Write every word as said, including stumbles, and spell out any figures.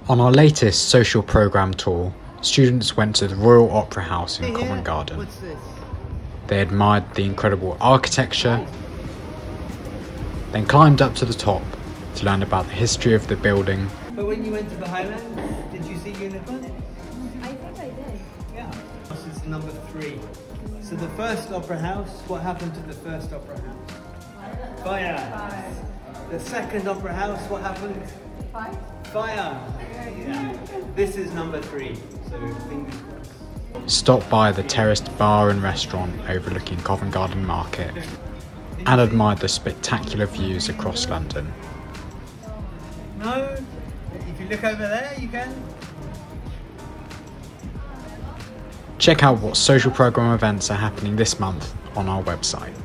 On our latest social programme tour, students went to the Royal Opera House in Hey, Covent yeah. Garden. What's this? They admired the incredible architecture, then climbed up to the top to learn about the history of the building. But when you went to the Highlands, did you see unicorns? I think I did. Yeah. This is number three. So the first opera house, what happened to the first opera house? Fire. Five. The second opera house, what happened? Five? Fire. Yeah. This is number three. So fingers crossed. Stopped by the terraced bar and restaurant overlooking Covent Garden Market and admired the spectacular views across London. No? If you look over there, you can. Check out what social programme events are happening this month on our website.